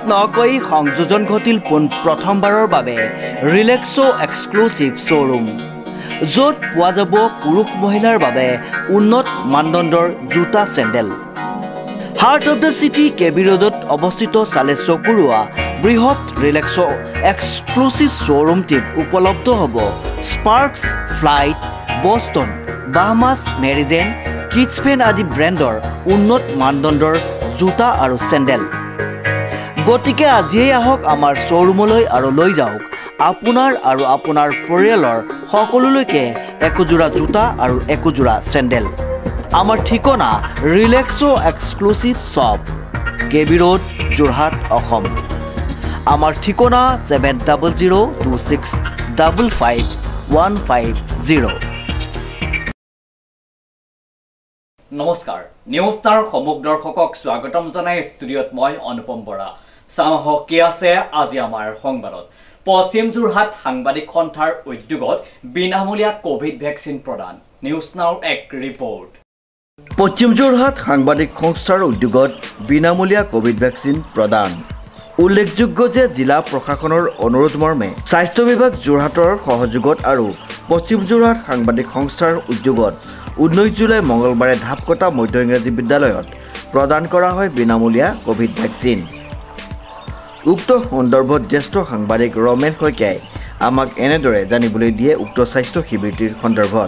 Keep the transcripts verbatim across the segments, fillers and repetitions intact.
নকৈ সংযোজন ঘটিল পোন প্ৰথমবাৰৰ বাবে ৰিলেক্সো এক্সক্লুচিভ শ্ব'ৰুম, য'ত পোৱা যাব পুৰুষ মহিলাৰ বাবে উন্নত মানদণ্ডৰ জোতা sandal. Heart of the city K B ৰোডত অৱস্থিত চালে চকুৰোৱা বৃহৎ ৰিলেক্সো এক্সক্লুচিভ শ্ব'ৰুমটিত উপলব্ধ হ'ব Sparx, Flite, Boston, Bahamas, Mary Jane, kids fun আদি ব্ৰেণ্ডৰ উন্নত মানদণ্ডৰ জোতা আৰু চেণ্ডেল। গতিকে আজিয়েই আহক আমাৰ শ্ব'ৰুমলৈ আৰু লৈ যাওক আপোনাৰ আৰু আপোনাৰ পৰিয়ালৰ সকলোলৈকে একোজোৰা জোতা আৰু একোজোৰা চেণ্ডেল। আমাৰ ঠিকনা Relaxo exclusive shop, K B road, Jorhat, Assam. আমাৰ ঠিকনা seven double zero' two six double five one five zero'. নমস্কাৰ, নিউজ ষ্টাৰ সমগ্ৰ দৰ্শকক স্বাগতম জনাই ষ্টুডিঅ'ত মই অনুপম বৰা। চাওঁ কি আছে আজি আমাৰ সংবাদত। পশ্চিম যোৰহাট সাংবাদিক সন্থাৰ উদ্যোগত বিনামূলীয়া কোভিড ভেকচিন প্ৰদান। নিউজ নাওৰ এক ৰিপৰ্ট। পশ্চিম যোৰহাট সাংবাদিক সংস্থাৰ উদ্যোগত বিনামূলীয়া কোভিড ভেকচিন প্ৰদান। উল্লেখযোগ্য যে জিলা প্ৰশাসনৰ অনুৰোধ মৰ্মে স্বাস্থ্য বিভাগ যোৰহাটৰ সহযোগত আৰু পশ্চিম যোৰহাট সাংবাদিক সংস্থাৰ উদ্যোগত ঊনৈছ জুলাই মঙলবাৰে ঢাপকটা মধ্য ইংৰাজী বিদ্যালয়ত প্ৰদান কৰা হয় বিনামূলীয়া কোভিড ভেকচিন। উক্ত সন্দৰ্ভত জ্যেষ্ঠ সাংবাদিক ৰমেন শইকীয়াই আমাক এনেদৰে জানিবলৈ দিয়ে উক্ত স্বাস্থ্য শিবিৰটিৰ সন্দৰ্ভত।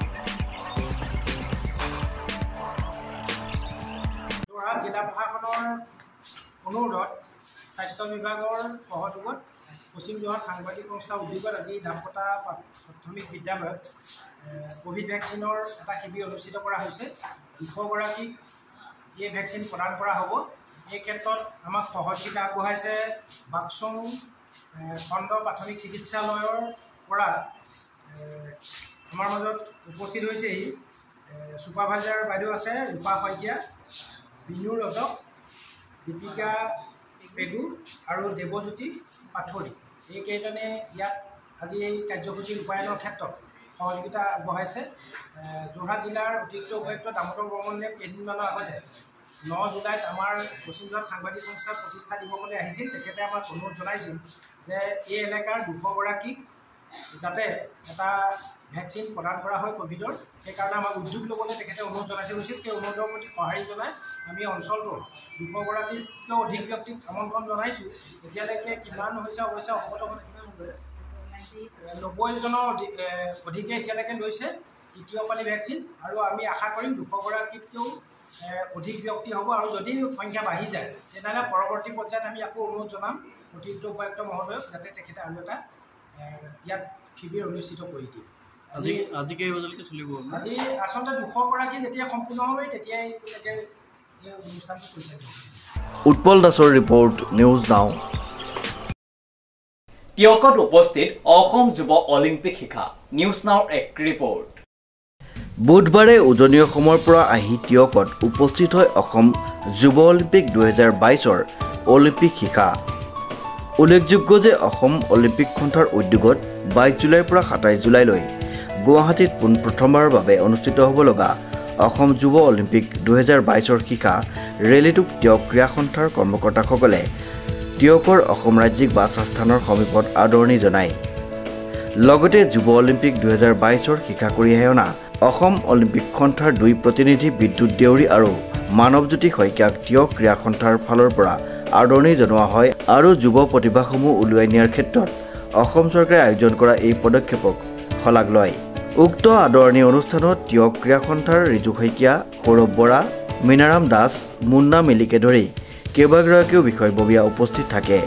যোৰহাট জিলা প্ৰশাসনৰ অনুৰোধত স্বাস্থ্য বিভাগৰ সহযোগত পশ্চিম যোৰহাট সাংবাদিক সংস্থা উদ্যোগত আজি ঢাপকটা প্ৰাথমিক বিদ্যালয়ত কোভিড ভেকচিনৰ এটা শিবিৰ অনুষ্ঠিত কৰা হৈছে। দুশগৰাকীক এই ভেকচিন প্ৰদান কৰা হ'ব। এই ক্ষেত্ৰত আমাক সহযোগিতা আগবঢ়াইছে বাক্সং খণ্ড প্ৰাথমিক চিকিৎসালয়ৰ পৰা আমাৰ মাজত উপস্থিত হৈছেহি ছুপাৰভাইজাৰ বাইদেউ আছে ৰূপা শইকীয়া, বিনু ৰজক, দীপিকা পেগু আৰু দেৱজ্যোতি পাথৰী। এইকেইজনে ইয়াত আজি এই কাৰ্যসূচী ৰূপায়ণৰ ক্ষেত্ৰত সহযোগিতা আগবঢ়াইছে। যোৰহাট জিলাৰ অতিৰিক্ত উপায়ুক্ত দামোদৰ বৰ্মনে কেইদিনমানৰ আগতে ন জুলাইত আমাৰ পশ্চিম যোৰহাট সাংবাদিক সংস্থাৰ প্ৰতিষ্ঠা দিৱসলৈ আহিছিল। তেখেতে আমাক অনুৰোধ জনাইছিল যে এই এলেকাৰ দুশগৰাকীক যাতে এটা ভেকচিন প্ৰদান কৰা হয় কোভিডৰ, সেইকাৰণে আমাক উদ্যোগ ল'বলৈ তেখেতে অনুৰোধ জনাই থৈ গৈছিল। সেই অনুৰোধৰ প্ৰতি সঁহাৰি জনাই আমি অঞ্চলটোৰ দুশগৰাকীতকৈও অধিক ব্যক্তিক আমন্ত্ৰণ জনাইছোঁ। এতিয়ালৈকে কিমান হৈছে অৱশ্যে অৱগত নব্বৈজনৰ অধিকে এতিয়ালৈকে লৈছে তৃতীয় পালি ভেকচিন, আৰু আমি আশা কৰিম দুশগৰাকীতকৈও অধিক ব্যক্তি হ'ব। আৰু যদি সংখ্যা বাঢ়ি যায় তেনেহ'লে পৰৱৰ্তী পৰ্যায়ত আমি আকৌ অনুৰোধ জনাম অতিৰিক্ত উপায়ুক্ত মহোদয়ক যাতে তেখেতে আৰু এটা ইয়াত শিবিৰ অনুষ্ঠিত কৰি দিয়ে। আজি আজি কেই বজালৈকে চলিব? আজি আচলতে দুশগৰাকী যেতিয়া সম্পূৰ্ণ হ'ব তেতিয়াই এই অনুষ্ঠানটো পৰিচালিত হ'ব। উৎপল দাসৰ ৰিপৰ্ট, নিউজ নাও। টিয়কত উপস্থিত অসম যুৱ অলিম্পিক শিখা। নিউজ নাওৰ এক ৰিপৰ্ট। বুধবাৰে উজনি অসমৰ পৰা আহি টিয়কত উপস্থিত হয় অসম যুৱ অলিম্পিক দুহেজাৰ বাইছৰ অলিম্পিক শিখা। উল্লেখযোগ্য যে অসম অলিম্পিক সন্থাৰ উদ্যোগত বাইছ জুলাইৰ পৰা সাতাইছ জুলাইলৈ গুৱাহাটীত পোনপ্ৰথমবাৰৰ বাবে অনুষ্ঠিত হ'ব লগা অসম যুৱ অলিম্পিক দুহেজাৰ বাইছৰ শিখা ৰেলীটোক টিয়ক ক্ৰীড়া সন্থাৰ কৰ্মকৰ্তাসকলে টিয়কৰ অসম ৰাজ্যিক বাছ আস্থানৰ সমীপত আদৰণি জনায়। লগতে যুৱ অলিম্পিক দুহেজাৰ বাইছৰ শিখা কঢ়িয়াই অনা অসম অলিম্পিক সন্থাৰ দুই প্ৰতিনিধি বিদ্যুৎ দেউৰী আৰু মানৱজ্যোতি শইকীয়াক টিয়ক ক্ৰীড়া সন্থাৰ ফালৰ পৰা আদৰণি জনোৱা হয় আৰু যুৱ প্ৰতিভাসমূহ উলিয়াই নিয়াৰ ক্ষেত্ৰত অসম চৰকাৰে আয়োজন কৰা এই পদক্ষেপক শলাগ লয়। উক্ত আদৰণি অনুষ্ঠানত টিয়ক ক্ৰীড়া সন্থাৰ ৰিজু শইকীয়া, সৌৰভ বৰা, মীনাৰাম দাস, মুন্না মিলিকে ধৰি কেইবাগৰাকীও বিষয়ববীয়া উপস্থিত থাকে।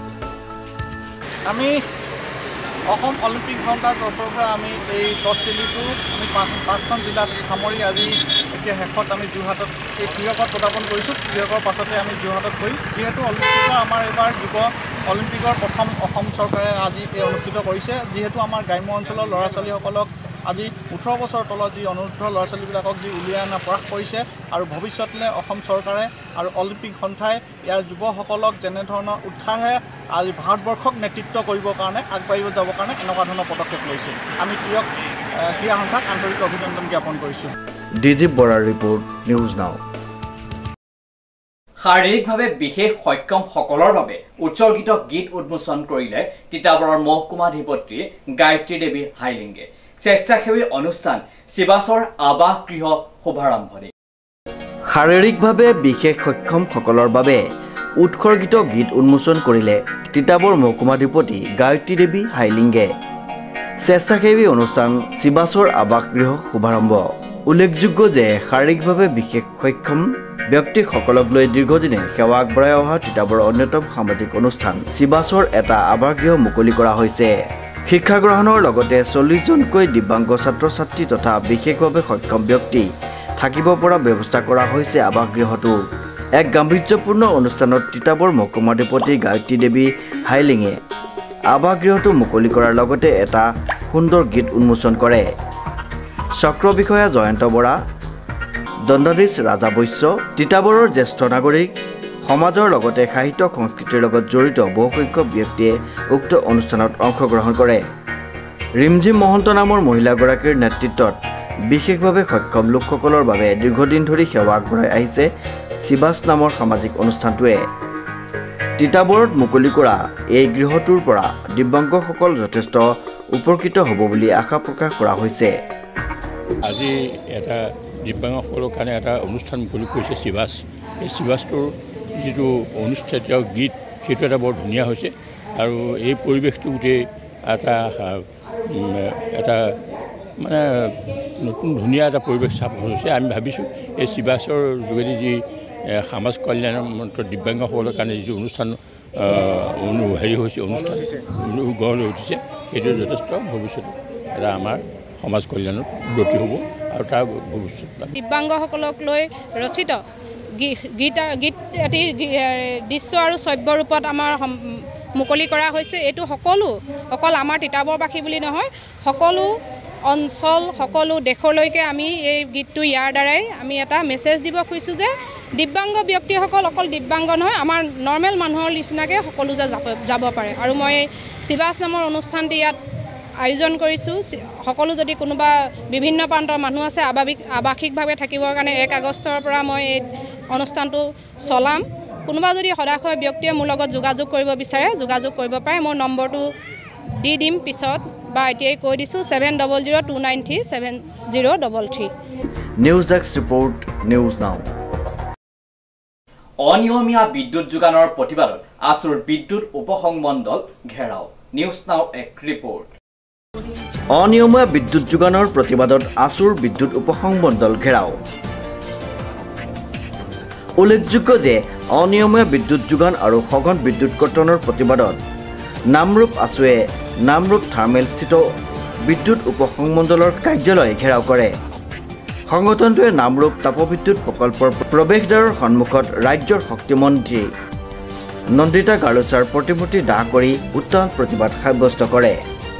আমি অসম অলিম্পিক সন্থাৰ তৰফৰ পৰা আমি এই টছ ৰেলীটো আমি পাঁচ পাঁচখন জিলাত সামৰি আজি এতিয়া শেষত আমি যোৰহাটত এই টিয়কত প্ৰদাপন কৰিছোঁ। টিয়কৰ পাছতে আমি যোৰহাটত গৈ যিহেতু অলিম্পিকৰ আমাৰ এইবাৰ যুৱ অলিম্পিকৰ প্ৰথম অসম চৰকাৰে আজি এই অনুষ্ঠিত কৰিছে। যিহেতু আমাৰ গ্ৰাম্য অঞ্চলৰ ল'ৰা ছোৱালীসকলক আজি ওঠৰ বছৰ তলত যি অনুৰোধ ল'ৰা ছোৱালীবিলাকক যি উলিয়াই অনা প্ৰয়াস কৰিছে আৰু ভৱিষ্যতলৈ অসম চৰকাৰে আৰু অলিম্পিক সন্থাই ইয়াৰ যুৱসকলক যেনেধৰণৰ উৎসাহে আজি ভাৰতবৰ্ষক নেতৃত্ব কৰিবৰ কাৰণে আগবাঢ়িব যাবৰ কাৰণে এনেকুৱা ধৰণৰ পদক্ষেপ লৈছে। আমি টিয়ক ক্ৰীড়া সন্থাক আন্তৰিক অভিনন্দন জ্ঞাপন কৰিছোঁ। ডিজিপ বৰাৰ ৰিপৰ্ট, নিউজ নাও। শাৰীৰিকভাৱে বিশেষ সক্ষমসকলৰ বাবে উৎসৰ্গিত গীত উন্মোচন কৰিলে তিতাবৰৰ মহকুমাধিপতি গায়ত্ৰী দেৱী হাইলিংগে। স্বেচ্ছাসেৱী অনুষ্ঠান শিৱাসৰ আৱাস গৃহ শুভাৰম্ভণি। শাৰীৰিকভাৱে বিশেষ সক্ষমসকলৰ বাবে উৎসৰ্গিত গীত উন্মোচন কৰিলে তিতাবৰ মহকুমাধিপতি গায়ত্ৰী দেৱী হাইলিংগে। স্বেচ্ছাসেৱী অনুষ্ঠান শিৱাসৰ আৱাস গৃহ শুভাৰম্ভ। উল্লেখযোগ্য যে শাৰীৰিকভাৱে বিশেষ সক্ষম ব্যক্তিসকলক লৈ দীৰ্ঘদিনে সেৱা আগবঢ়াই অহা তিতাবৰৰ অন্যতম সামাজিক অনুষ্ঠান শিৱাসৰ এটা আৱাসগৃহ মুকলি কৰা হৈছে। শিক্ষা গ্ৰহণৰ লগতে চল্লিছ জনকৈ দিব্যাংগ ছাত্ৰ ছাত্ৰী তথা বিশেষভাৱে সক্ষম ব্যক্তি থাকিব পৰা ব্যৱস্থা কৰা হৈছে আৱাসগৃহটো। এক গাম্ভীৰ্যপূৰ্ণ অনুষ্ঠানত তিতাবৰ মহকুমাধিপতি গায়ত্ৰী দেৱী হাইলিঙে আৱাসগৃহটো মুকলি কৰাৰ লগতে এটা সুন্দৰ গীত উন্মোচন কৰে। চক্ৰ বিষয়া জয়ন্ত বৰা, দণ্ডাধীশ ৰাজা বৈশ্য, তিতাবৰৰ জ্যেষ্ঠ নাগৰিক, সমাজৰ লগতে সাহিত্য সংস্কৃতিৰ লগত জড়িত বহুসংখ্যক ব্যক্তিয়ে উক্ত অনুষ্ঠানত অংশগ্ৰহণ কৰে। ৰিমঝিম মহন্ত নামৰ মহিলাগৰাকীৰ নেতৃত্বত বিশেষভাৱে সক্ষম লোকসকলৰ বাবে দীৰ্ঘদিন ধৰি সেৱা আগবঢ়াই আহিছে শিৱাস নামৰ সামাজিক অনুষ্ঠানটোৱে। তিতাবৰত মুকলি কৰা এই গৃহটোৰ পৰা দিব্যাংগসকল যথেষ্ট উপকৃত হ'ব বুলি আশা প্ৰকাশ কৰা হৈছে। আজি এটা দিব্যাংগসকলৰ কাৰণে এটা অনুষ্ঠান মুকলি কৰিছে শিৱাস। এই শিৱাসটোৰ যিটো অনুষ্ঠিত গীত সেইটো এটা বৰ ধুনীয়া হৈছে আৰু এই পৰিৱেশটো গোটেই এটা এটা মানে নতুন ধুনীয়া এটা পৰিৱেশ স্থাপন হৈছে। আমি ভাবিছোঁ এই শিৱাসৰ যোগেদি যি সমাজ কল্যাণ মন্ত্ৰ দিব্যাংগসকলৰ কাৰণে যিটো অনুষ্ঠান হেৰি হৈছে অনুষ্ঠান গঢ় লৈ উঠিছে সেইটো যথেষ্ট ভৱিষ্যতে এটা আমাৰ সমাজ কল্যাণত ব্ৰতী হ'ব আৰু তাৰ ভৱিষ্যত দিব্যাংগসকলক লৈ ৰচিত গীত গীত এটি দৃশ্য আৰু শ্ৰব্য ৰূপত আমাৰ মুকলি কৰা হৈছে। এইটো সকলো অকল আমাৰ তিতাবৰবাসী বুলি নহয়, সকলো অঞ্চল সকলো দেশলৈকে আমি এই গীতটো ইয়াৰ দ্বাৰাই আমি এটা মেছেজ দিব খুজিছোঁ যে দিব্যাংগ ব্যক্তিসকল অকল দিব্যাংগ নহয়, আমাৰ নৰ্মেল মানুহৰ নিচিনাকৈ সকলো যে যাব যাব পাৰে। আৰু মই শিৱাস নামৰ অনুষ্ঠানটি ইয়াত আয়োজন কৰিছোঁ। সকলো যদি কোনোবা বিভিন্ন প্ৰান্তৰ মানুহ আছে আৱাসিক আৱাসিকভাৱে থাকিবৰ কাৰণে এক আগষ্টৰ পৰা মই এই অনুষ্ঠানটো চলাম। কোনোবা যদি সদাশয় ব্যক্তিয়ে মোৰ লগত যোগাযোগ কৰিব বিচাৰে যোগাযোগ কৰিব পাৰে। মোৰ নম্বৰটো দি দিম পিছত বা এতিয়াই কৈ দিছোঁ seven double zero' two nine three seven zero' double three. News desk report news now. অনিয়মীয়া বিদ্যুৎ যোগানৰ প্ৰতিবাদত আছুৰ বিদ্যুৎ উপসংমণ্ডল ঘেৰাও। নিউজ নাও এক ৰিপৰ্ট। অনিয়মীয়া বিদ্যুৎ যোগানৰ প্ৰতিবাদত আছুৰ বিদ্যুৎ উপসংমণ্ডল ঘেৰাও। উল্লেখযোগ্য যে অনিয়মীয়া বিদ্যুৎ যোগান আৰু সঘন বিদ্যুৎ কৰ্তনৰ প্ৰতিবাদত নামৰূপ আছুৱে নামৰূপ থাৰ্মেলস্থিত বিদ্যুৎ উপসংমণ্ডলৰ কাৰ্যালয় ঘেৰাও কৰে। সংগঠনটোৱে নামৰূপ তাপবিদ্যুৎ প্ৰকল্পৰ প্ৰৱেশদ্বাৰৰ সন্মুখত ৰাজ্যৰ শক্তিমন্ত্ৰী নন্দিতা গালোচাৰ প্ৰতিমূৰ্তি দাহ কৰি উত্তাল প্ৰতিবাদ সাব্যস্ত কৰে।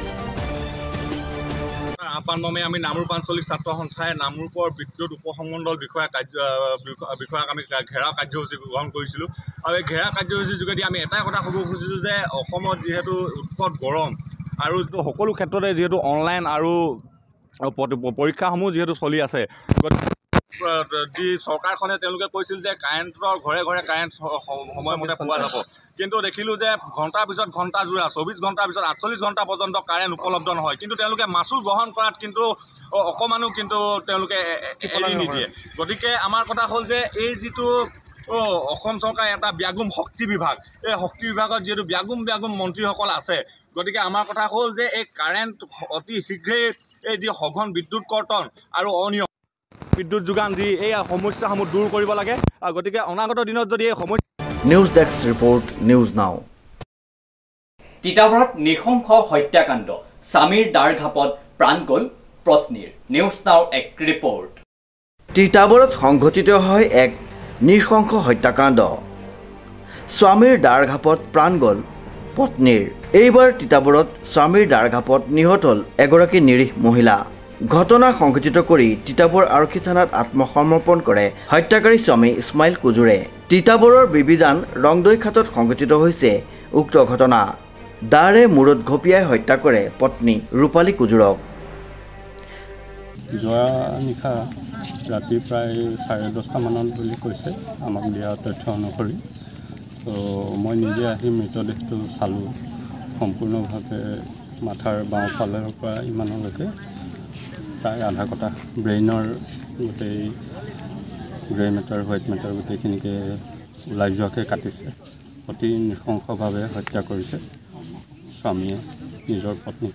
আহ্বানমৰ্মে আমি নামৰূপ আঞ্চলিক ছাত্ৰ সন্থাই নামৰূপৰ বিদ্যুৎ উপসংমণ্ডল বিষয়া কাৰ্য বিষয়াক আমি ঘেৰাও কাৰ্যসূচী গ্ৰহণ কৰিছিলোঁ আৰু এই ঘেৰা কাৰ্যসূচীৰ যোগেদি আমি এটাই কথা ক'ব খুজিছোঁ যে অসমত যিহেতু উৎকট গৰম আৰু সকলো ক্ষেত্ৰতে যিহেতু অনলাইন আৰু পৰীক্ষাসমূহ যিহেতু চলি আছে, যি চৰকাৰখনে তেওঁলোকে কৈছিল যে কাৰেণ্টৰ ঘৰে ঘৰে কাৰেণ্ট সময়মতে পোৱা যাব, কিন্তু দেখিলোঁ যে ঘণ্টাৰ পিছত ঘণ্টা জোৰা চৌবিছ ঘণ্টাৰ পিছত আঠচল্লিছ ঘণ্টা পৰ্যন্ত কাৰেণ্ট উপলব্ধ নহয়। কিন্তু তেওঁলোকে মাচুল গ্ৰহণ কৰাত কিন্তু অকণমানো কিন্তু তেওঁলোকে এৰি নিদিয়ে। গতিকে আমাৰ কথা হ'ল যে এই যিটো অসম চৰকাৰে এটা ব্যাগুম শক্তি বিভাগ, এই শক্তি বিভাগত যিহেতু ব্যাগুম ব্যাগুম মন্ত্ৰীসকল আছে, গতিকে আমাৰ কথা হ'ল যে এই কাৰেণ্ট অতি শীঘ্ৰেই এই যি সঘন বিদ্যুৎ কৰ্তন আৰু অনিয়ম বিদ্যুৎ যোগান যি এই সমস্যাসমূহ দূৰ কৰিব লাগে। গতিকে অনাগত দিনত যদি এই সমস্যা নিউজ ডেস্ক ৰিপৰ্ট নিউজ নাও। তিতাবৰত নৃশংস হত্যাকাণ্ড, স্বামীৰ দাৰঘাপত প্ৰাণ গ'ল পত্নীৰ। নিউজ নাও এক ৰিপৰ্ট। তিতাবৰত সংঘটিত হয় এক নৃশংস হত্যাকাণ্ড, স্বামীৰ দাৰঘাপত প্ৰাণ গ'ল পত্নীৰ। এইবাৰ তিতাবৰত স্বামীৰ দাৰঘাপত নিহত হ'ল এগৰাকী নিৰীহ মহিলা। ঘটনা সংঘটিত কৰি তিতাবৰ আৰক্ষী থানাত আত্মসমৰ্পণ কৰে হত্যাকাৰী স্বামী ইছমাইল কুজুৰে। তিতাবৰৰ বিবিজান ৰংদৈ খাটত সংঘটিত হৈছে উক্ত ঘটনা। দাৰে মূৰত ঘপিয়াই হত্যা কৰে পত্নী ৰূপালী কুজুৰক। যোৱা নিশা ৰাতি প্ৰায় চাৰে দহটামানত বুলি কৈছে আমাক দিয়া তথ্য অনুসৰি। তো মই নিজে আহি মৃতদেহটো চালোঁ। সম্পূৰ্ণভাৱে মাথাৰ বাওঁফালৰ পৰা ইমানলৈকে প্ৰায় আধা কটা ব্ৰেইনৰ গোটেই গ্ৰে মেটাৰ হোৱাইট মেটাৰ গোটেইখিনিকে ওলাই যোৱাকৈ কাটিছে। অতি নৃশংসভাৱে হত্যা কৰিছে স্বামীয়ে নিজৰ পত্নীক।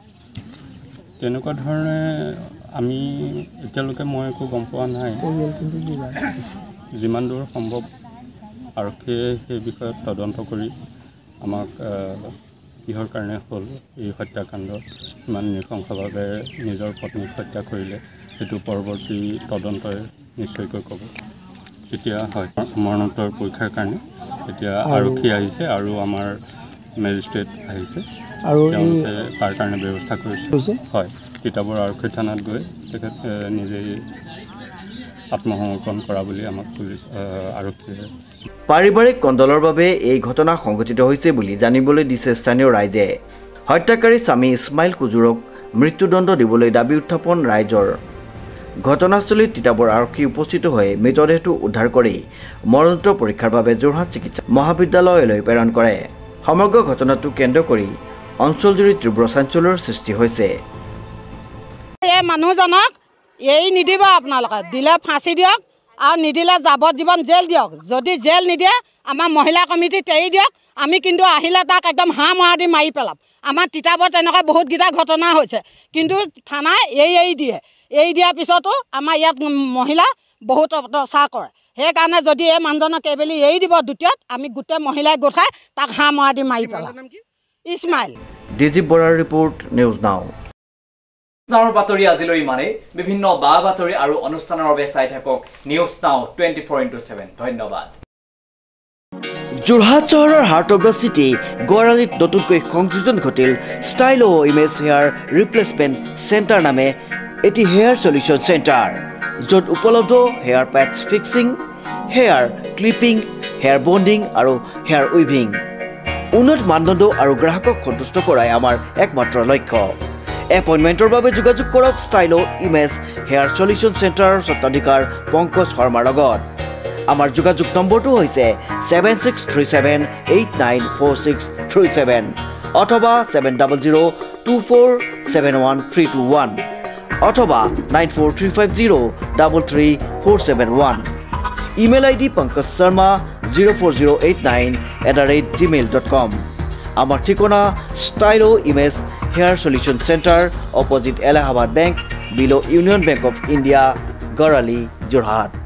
তেনেকুৱা ধৰণে আমি এতিয়ালৈকে মই একো গম পোৱা নাই। যিমান দূৰ সম্ভৱ আৰক্ষীয়ে সেই বিষয়ত তদন্ত কৰি আমাক কিহৰ কাৰণে হ'ল এই হত্যাকাণ্ড, ইমান নৃশংসভাৱে নিজৰ পত্নীক হত্যা কৰিলে, সেইটো পৰৱৰ্তী তদন্তই নিশ্চয়কৈ ক'ব। এতিয়া হয় মৰণোত্তৰ পৰীক্ষাৰ কাৰণে এতিয়া আৰক্ষী আহিছে আৰু আমাৰ মেজিষ্ট্ৰেট আহিছে আৰু তেওঁলোকে তাৰ কাৰণে ব্যৱস্থা কৰিছে। হয়, তিতাবৰ আৰক্ষী থানাত গৈ তেখেত নিজেই আত্মসমৰ্পণ কৰা বুলি আমাক পুলিচ আৰক্ষীয়ে। পাৰিবাৰিক কন্দলৰ বাবে এই ঘটনা সংঘটিত হৈছে বুলি জানিবলৈ দিছে স্থানীয় ৰাইজে। হত্যাকাৰী স্বামী ইছমাইল কুজুৰক মৃত্যুদণ্ড দিবলৈ দাবী উত্থাপন ৰাইজৰ। ঘটনাস্থলীত তিতাবৰ আৰক্ষী উপস্থিত হৈ মৃতদেহটো উদ্ধাৰ কৰি মৰণোত্তৰ পৰীক্ষাৰ বাবে যোৰহাট চিকিৎসা মহাবিদ্যালয়লৈ প্ৰেৰণ কৰে। সমগ্ৰ ঘটনাটো কেন্দ্ৰ কৰি অঞ্চলজুৰি তীব্ৰ চাঞ্চল্যৰ সৃষ্টি হৈছে। এই মানুহজনক এই নিদিব, আপোনালোকে দিলে ফাঁচি দিয়ক আৰু নিদিলে যাৱজ্জীৱন জেল দিয়ক। যদি জেল নিদিয়ে আমাৰ মহিলা কমিটিত এৰি দিয়ক। আমি কিন্তু আহিলে তাক একদম হাঁহ মৰা দি মাৰি পেলাম। আমাৰ তিতাবৰত তেনেকুৱা বহুতকেইটা ঘটনা হৈছে, কিন্তু থানাই এৰি এৰি দিয়ে। এৰি দিয়াৰ পিছতো আমাৰ ইয়াত মহিলা বহুত অত্যাচাৰ কৰে। সেইকাৰণে যদি এই মানুহজনক এইবেলি এৰি দিব দ্বিতীয়ত, আমি গোটেই মহিলাই গোটাই তাক হাঁহ মৰা দি মাৰি পেলাম। ইছমাইল। ডিজিপ বৰাৰ ৰিপৰ্ট, নিউজ নাও। নাওৰ বাতৰি আজিলৈ ইমানেই। বিভিন্ন বা বাতৰি আৰু অনুষ্ঠানৰ বাবে চাই থাকক news now twenty four into seven. ধন্যবাদ। যোৰহাট চহৰৰ হাৰ্ট অফ দ্য চিটি গড়ালিত নতুনকৈ সংযোজন ঘটিল ষ্টাইল অ' ইমেজ হেয়াৰ ৰিপ্লেচমেণ্ট চেণ্টাৰ নামে এটি হেয়াৰ সলিউশ্যন চেণ্টাৰ, য'ত উপলব্ধ hair patch fixing, hair clipping, hair bonding আৰু হেয়াৰ উইভিং। উন্নত মানদণ্ড আৰু গ্ৰাহকক সন্তুষ্ট কৰাই আমাৰ একমাত্ৰ লক্ষ্য। এপইণ্টমেণ্টৰ বাবে যোগাযোগ কৰক ষ্টাইল অ' ইমেজ হেয়াৰ সলিউশ্যন চেণ্টাৰৰ স্বত্বাধিকাৰ পংকজ শৰ্মাৰ লগত। আমাৰ যোগাযোগ নম্বৰটো হৈছে seven six three seven eight nine four six three seven অথবা seven double zero' two four seven one three two one অথবা nine four three five zero' double three four seven one. Email I D Pankaj Sharma zero' four zero' eight nine at the rate Gmail dot com. আমাৰ ঠিকনা style O' image hair solution center, opposite Allahabad bank, below' Union Bank of India, Garali, Jorhat.